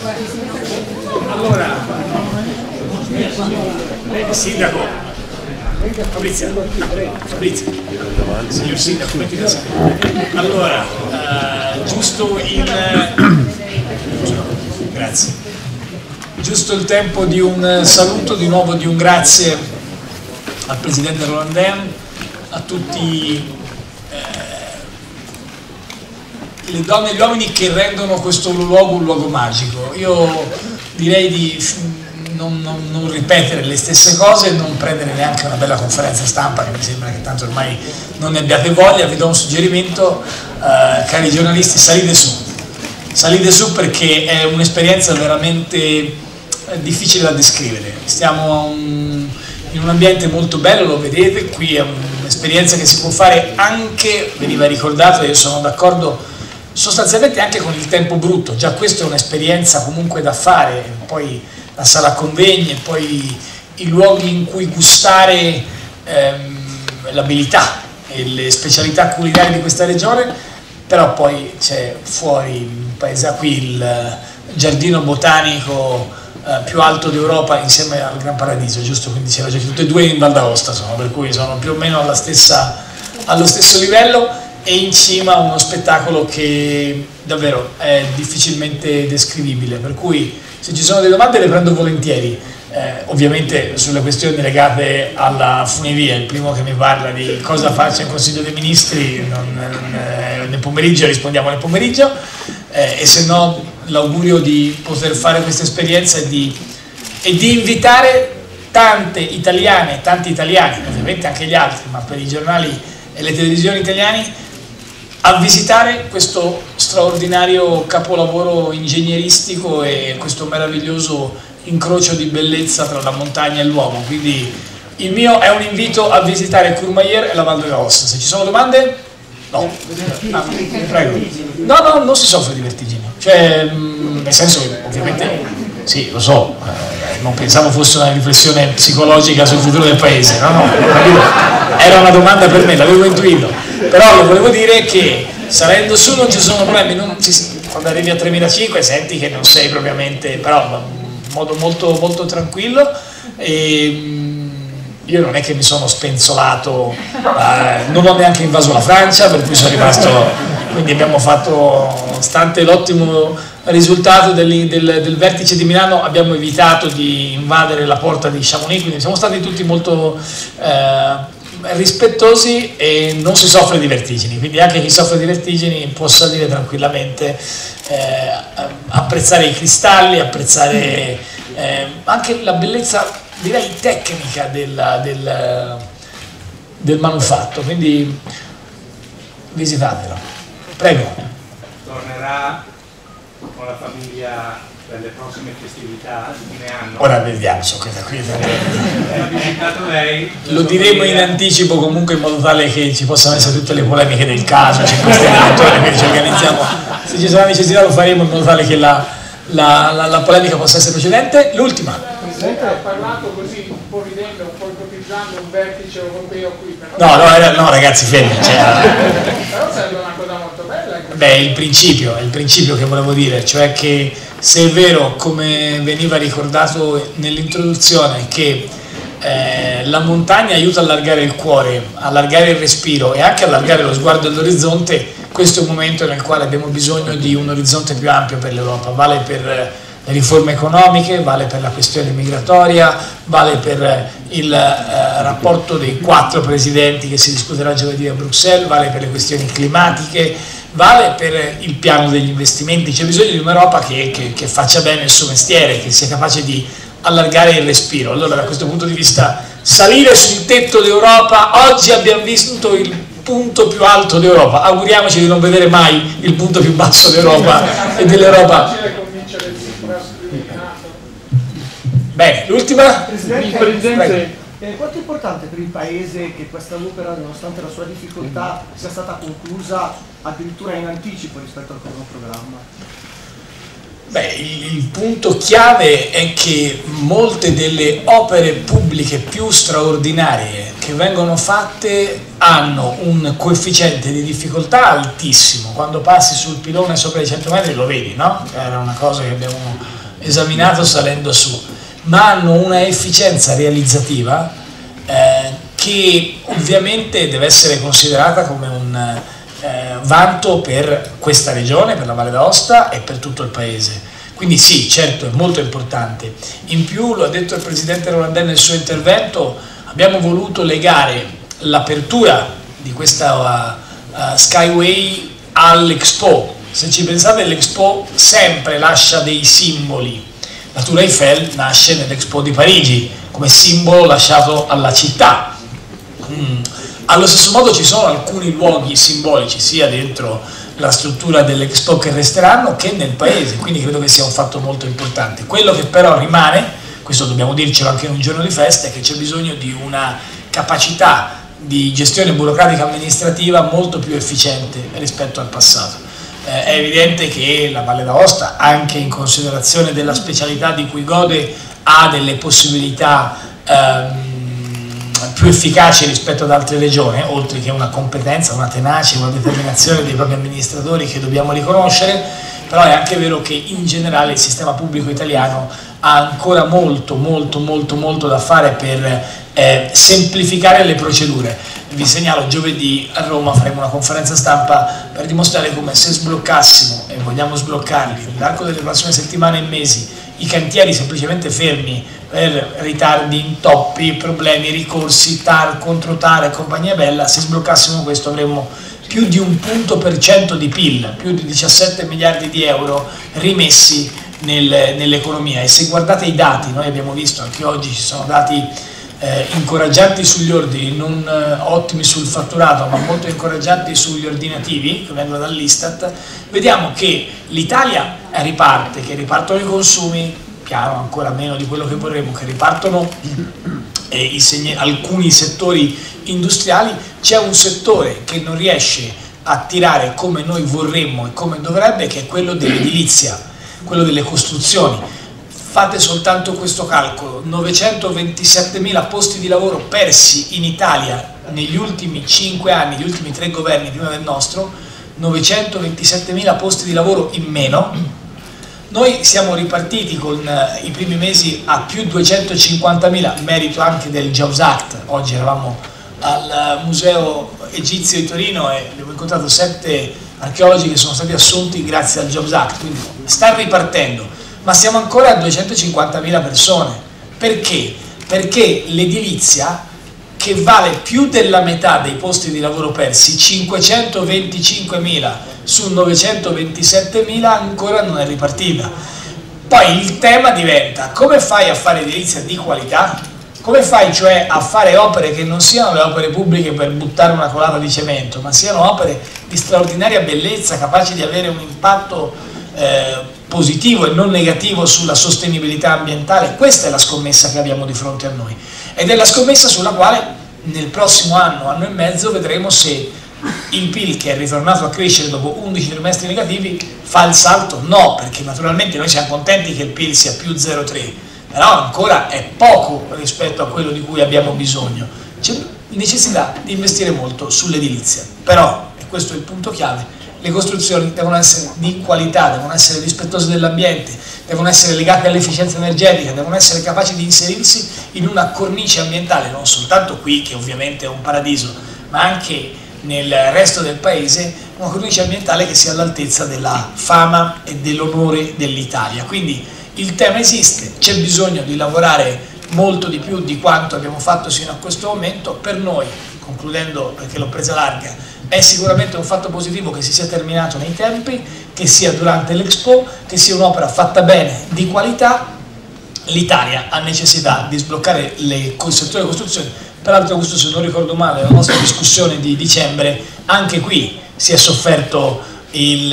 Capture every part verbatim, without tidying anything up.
Allora, eh, Sindaco, Fabrizio, Fabrizio, signor Sindaco, metti da sé. Allora, eh, giusto il... Grazie. Giusto il tempo di un saluto, di nuovo di un grazie al Presidente Rolandin, a tutti le donne e gli uomini che rendono questo luogo un luogo magico. Io direi di non, non, non ripetere le stesse cose e non prendere neanche una bella conferenza stampa, che mi sembra che tanto ormai non ne abbiate voglia. Vi do un suggerimento, eh, cari giornalisti: salite su, salite su perché è un'esperienza veramente difficile da descrivere. Stiamo un, in un ambiente molto bello, lo vedete, qui è un'esperienza che si può fare anche, veniva ricordato, e io sono d'accordo, sostanzialmente anche con il tempo brutto. Già questa è un'esperienza comunque da fare, poi la sala convegni e poi i luoghi in cui gustare ehm, l'abilità e le specialità culinarie di questa regione, però poi c'è fuori in paese qui il giardino botanico eh, più alto d'Europa insieme al Gran Paradiso, giusto? Quindi c'era già tutte e due in Val d'Aosta, sono, per cui sono più o meno alla stessa, allo stesso livello. E in cima uno spettacolo che davvero è difficilmente descrivibile, per cui se ci sono delle domande le prendo volentieri, eh, ovviamente sulle questioni legate alla funivia. Il primo che mi parla di cosa faccia in Consiglio dei Ministri non, non, eh, nel pomeriggio rispondiamo nel pomeriggio, eh, e se no l'augurio di poter fare questa esperienza e di, e di invitare tante italiane, tanti italiani, ovviamente anche gli altri, ma per i giornali e le televisioni italiani, a visitare questo straordinario capolavoro ingegneristico e questo meraviglioso incrocio di bellezza tra la montagna e l'uomo. Quindi il mio è un invito a visitare Courmayeur e la Val d'Aosta. Se ci sono domande? No. Ah, prego. No, no, non si soffre di vertigini. Cioè, nel senso che ovviamente, sì, lo so, eh, non pensavo fosse una riflessione psicologica sul futuro del paese, no, no, era una domanda per me, l'avevo intuito. Però le volevo dire che salendo su non ci sono problemi, non ci, quando arrivi a tremilacinque senti che non sei propriamente, però in modo molto, molto tranquillo. E io non è che mi sono spenzolato, eh, non ho neanche invaso la Francia, per cui sono rimasto, quindi abbiamo fatto, stante l'ottimo risultato del, del, del vertice di Milano, abbiamo evitato di invadere la porta di Chamonix, quindi siamo stati tutti molto eh, rispettosi e non si soffre di vertigini, quindi anche chi soffre di vertigini può salire tranquillamente, eh, apprezzare i cristalli, apprezzare eh, anche la bellezza, direi tecnica del, del, del manufatto, quindi visitatelo. Prego. Tornerà con la famiglia per le prossime festività di fine anno. Ora vediamo, so questa qui. Ha visitato lei? Lo diremo in anticipo comunque in modo tale che ci possano essere tutte le polemiche del caso, c'è queste direttori, quindi ci organizziamo, se ci sarà necessità lo faremo in modo tale che la, la, la, la polemica possa essere precedente. L'ultima. Presidente ha parlato così un po' ridendo, un po' ipotizzando un vertice europeo qui. No, no, era, no ragazzi, fermi. Cioè, però sarebbe una cosa molto bella. Beh, il principio, è il principio che volevo dire, cioè che se è vero, come veniva ricordato nell'introduzione, che eh, la montagna aiuta a allargare il cuore, allargare il respiro e anche allargare lo sguardo all'orizzonte, questo è un momento nel quale abbiamo bisogno di un orizzonte più ampio per l'Europa, vale per le riforme economiche, vale per la questione migratoria, vale per il eh, rapporto dei quattro presidenti che si discuterà giovedì a Bruxelles, vale per le questioni climatiche, vale per il piano degli investimenti. C'è bisogno di un'Europa che, che, che faccia bene il suo mestiere, che sia capace di allargare il respiro. Allora da questo punto di vista salire sul tetto d'Europa, oggi abbiamo visto il punto più alto d'Europa, auguriamoci di non vedere mai il punto più basso d'Europa e dell'Europa. Bene, l'ultima? Presidente, eh, quanto è importante per il Paese che questa opera, nonostante la sua difficoltà, sia stata conclusa addirittura in anticipo rispetto al cronoprogramma? Beh, il, il punto chiave è che molte delle opere pubbliche più straordinarie che vengono fatte hanno un coefficiente di difficoltà altissimo. Quando passi sul pilone sopra i cento metri lo vedi, no? Era una cosa che abbiamo esaminato salendo su, ma hanno una efficienza realizzativa eh, che ovviamente deve essere considerata come un Eh, vanto per questa regione, per la Valle d'Aosta e per tutto il paese. Quindi sì, certo, è molto importante. In più, lo ha detto il presidente Rolandè nel suo intervento, abbiamo voluto legare l'apertura di questa uh, uh, Skyway all'Expo. Se ci pensate, l'Expo sempre lascia dei simboli. La Tour Eiffel nasce nell'Expo di Parigi come simbolo lasciato alla città. Mm. Allo stesso modo ci sono alcuni luoghi simbolici sia dentro la struttura dell'Expo che resteranno che nel paese, quindi credo che sia un fatto molto importante. Quello che però rimane, questo dobbiamo dircelo anche in un giorno di festa, è che c'è bisogno di una capacità di gestione burocratica amministrativa molto più efficiente rispetto al passato. Eh, è evidente che la Valle d'Aosta, anche in considerazione della specialità di cui gode, ha delle possibilità ehm, più efficaci rispetto ad altre regioni, oltre che una competenza, una tenacia, una determinazione dei propri amministratori che dobbiamo riconoscere, però è anche vero che in generale il sistema pubblico italiano ha ancora molto molto molto molto da fare per eh, semplificare le procedure. Vi segnalo, giovedì a Roma faremo una conferenza stampa per dimostrare come, se sbloccassimo, e vogliamo sbloccarli nell'arco delle prossime settimane e mesi, i cantieri semplicemente fermi per ritardi, intoppi, problemi, ricorsi, T A R, contro T A R e compagnia bella, se sbloccassimo questo avremmo più di un punto percento di P I L, più di diciassette miliardi di euro rimessi nel, nell'economia. E se guardate i dati, noi abbiamo visto anche oggi ci sono dati eh, incoraggianti sugli ordini, non eh, ottimi sul fatturato, ma molto incoraggianti sugli ordinativi che vengono dall'Istat, vediamo che l'Italia riparte, che ripartono i consumi, piano ancora meno di quello che vorremmo, che ripartono eh, i segni, alcuni settori industriali. C'è un settore che non riesce a tirare come noi vorremmo e come dovrebbe, che è quello dell'edilizia, quello delle costruzioni. Fate soltanto questo calcolo: novecentoventisettemila posti di lavoro persi in Italia negli ultimi cinque anni, gli ultimi tre governi prima del nostro, novecentoventisettemila posti di lavoro in meno. Noi siamo ripartiti con uh, i primi mesi a più duecentocinquantamila, merito anche del Jobs Act. Oggi eravamo al uh, Museo Egizio di Torino e abbiamo incontrato sette archeologi che sono stati assunti grazie al Jobs Act, quindi sta ripartendo, ma siamo ancora a duecentocinquantamila persone. Perché? Perché l'edilizia, che vale più della metà dei posti di lavoro persi, cinquecentoventicinquemila su novecentoventisettemila, ancora non è ripartita. Poi il tema diventa: come fai a fare edilizia di qualità? Come fai cioè a fare opere che non siano le opere pubbliche per buttare una colata di cemento, ma siano opere di straordinaria bellezza, capaci di avere un impatto eh, positivo e non negativo sulla sostenibilità ambientale? Questa è la scommessa che abbiamo di fronte a noi, ed è la scommessa sulla quale nel prossimo anno, anno e mezzo, vedremo se il P I L, che è ritornato a crescere dopo undici trimestri negativi, fa il salto. No, perché naturalmente noi siamo contenti che il P I L sia più zero virgola tre, però ancora è poco rispetto a quello di cui abbiamo bisogno. C'è necessità di investire molto sull'edilizia, però, e questo è il punto chiave, le costruzioni devono essere di qualità, devono essere rispettose dell'ambiente, devono essere legate all'efficienza energetica, devono essere capaci di inserirsi in una cornice ambientale, non soltanto qui, che ovviamente è un paradiso, ma anche nel resto del paese, una cornice ambientale che sia all'altezza della fama e dell'onore dell'Italia. Quindi il tema esiste, c'è bisogno di lavorare molto di più di quanto abbiamo fatto sino a questo momento. Per noi, concludendo perché l'ho presa larga, è sicuramente un fatto positivo che si sia terminato nei tempi, che sia durante l'Expo, che sia un'opera fatta bene, di qualità. L'Italia ha necessità di sbloccare le, il settore delle costruzioni. Peraltro, questo, se non ricordo male, la nostra discussione di dicembre, anche qui si è sofferto il,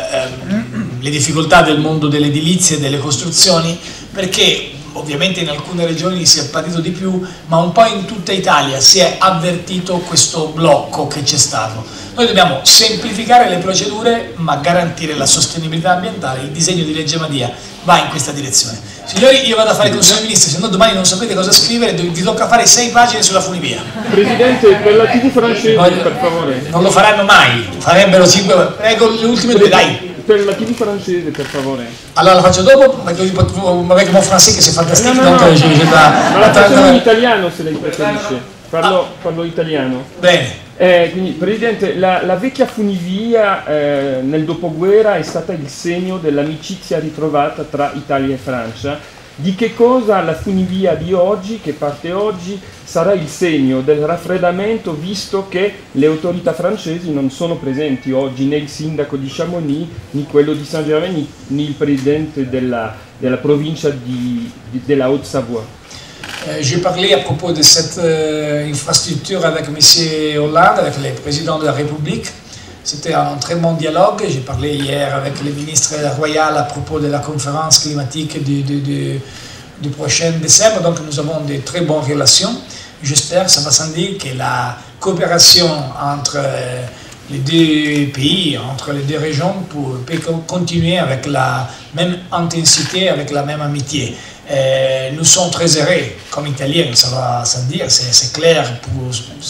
ehm, le difficoltà del mondo dell'edilizia e delle costruzioni, perché ovviamente in alcune regioni si è patito di più, ma un po' in tutta Italia si è avvertito questo blocco che c'è stato. Noi dobbiamo semplificare le procedure ma garantire la sostenibilità ambientale. Il disegno di legge Madia va in questa direzione. Signori, io vado a fare il Consiglio dei Ministri, se no domani non sapete cosa scrivere, vi tocca fare sei pagine sulla funivia. Presidente, per la tivù francese, Voglio, per favore. Non lo faranno mai, farebbero cinque. Prego, le ultime due, dai. Per la tivù francese, per favore. Allora la faccio dopo, perché avec mon français che c'est fantastique, No, no, donc no. je, je Ma la la, facciamo in italiano se lei preferisce. Parlo, Ah. parlo italiano. Bene. Eh, quindi, Presidente, la, la vecchia funivia eh, nel dopoguerra è stata il segno dell'amicizia ritrovata tra Italia e Francia. Di che cosa la funivia di oggi, che parte oggi, sarà il segno del raffreddamento, visto che le autorità francesi non sono presenti oggi, né il sindaco di Chamonix, né quello di Saint-Germain, né il presidente della, della provincia di, di, della Haute-Savoie. Euh, J'ai parlé à propos de cette euh, infrastructure avec M. Hollande, avec le président de la République. C'était un très bon dialogue. J'ai parlé hier avec le ministre royal à propos de la conférence climatique du, du, du, du prochain décembre. Donc nous avons de très bonnes relations. J'espère, ça va sans dire, que la coopération entre euh, les deux pays, entre les deux régions, pour, peut continuer avec la même intensité, avec la même amitié. Euh, nous sommes très heureux, comme Italiens, ça va sans dire, c'est clair pour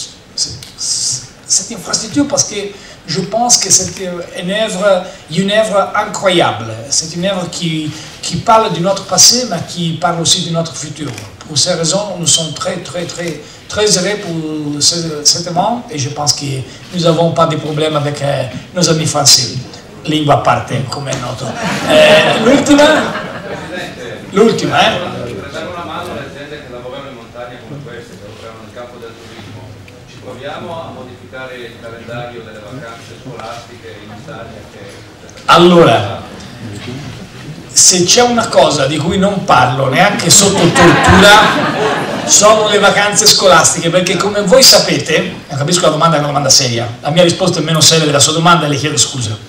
cette infrastructure, parce que je pense que c'est une œuvre, une œuvre incroyable. C'est une œuvre qui, qui parle de notre passé, mais qui parle aussi de notre futur. Pour ces raisons, nous sommes très, très, très, très heureux pour ce, cet événement, et je pense que nous n'avons pas de problème avec euh, nos amis français. Lingua a parte, come è noto. Eh, l'ultima? L'ultima, eh? Dare una mano alle aziende che lavorano in montagne come queste, che lavorano nel campo del turismo. Ci proviamo a modificare il calendario delle vacanze scolastiche in Italia che... Allora, se c'è una cosa di cui non parlo neanche sotto tortura sono le vacanze scolastiche, perché come voi sapete, capisco la domanda è una domanda seria, la mia risposta è meno seria della sua domanda e le chiedo scusa.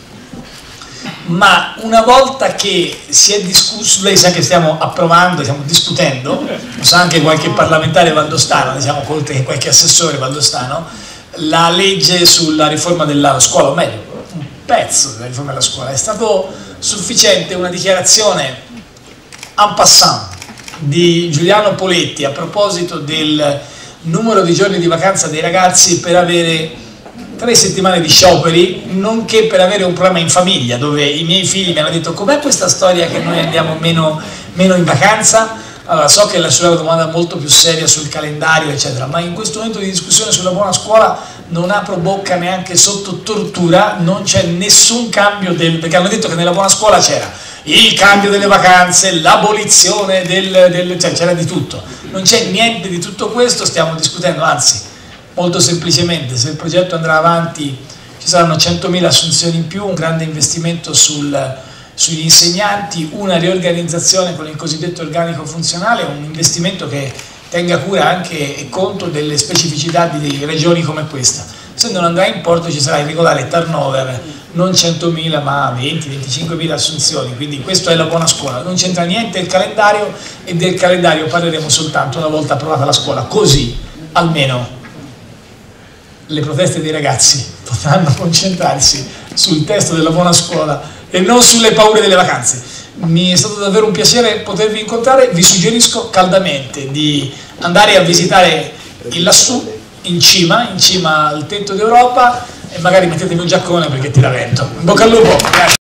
Ma una volta che si è discusso, lei sa che stiamo approvando, stiamo discutendo, lo sa anche qualche parlamentare valdostano, diciamo qualche assessore valdostano, la legge sulla riforma della scuola, o meglio, un pezzo della riforma della scuola. È stato sufficiente una dichiarazione en passant di Giuliano Poletti a proposito del numero di giorni di vacanza dei ragazzi per avere tre settimane di scioperi, nonché per avere un problema in famiglia, dove i miei figli mi hanno detto: com'è questa storia che noi andiamo meno, meno in vacanza? Allora, so che la sua è una domanda molto più seria sul calendario eccetera, ma in questo momento di discussione sulla buona scuola non apro bocca neanche sotto tortura, non c'è nessun cambio del, perché hanno detto che nella buona scuola c'era il cambio delle vacanze, l'abolizione del, del cioè c'era di tutto, non c'è niente di tutto questo, stiamo discutendo, anzi molto semplicemente, se il progetto andrà avanti ci saranno centomila assunzioni in più, un grande investimento sul, sugli insegnanti, una riorganizzazione con il cosiddetto organico funzionale, un investimento che tenga cura anche e conto delle specificità di regioni come questa. Se non andrà in porto ci sarà il regolare turnover, non centomila ma venti venticinquemila assunzioni, quindi questa è la buona scuola, non c'entra niente il calendario e del calendario parleremo soltanto una volta approvata la scuola, così almeno le proteste dei ragazzi potranno concentrarsi sul testo della buona scuola e non sulle paure delle vacanze. Mi è stato davvero un piacere potervi incontrare, vi suggerisco caldamente di andare a visitare il lassù, in cima, in cima al tetto d'Europa, e magari mettetevi un giaccone perché tira vento. In bocca al lupo! Grazie.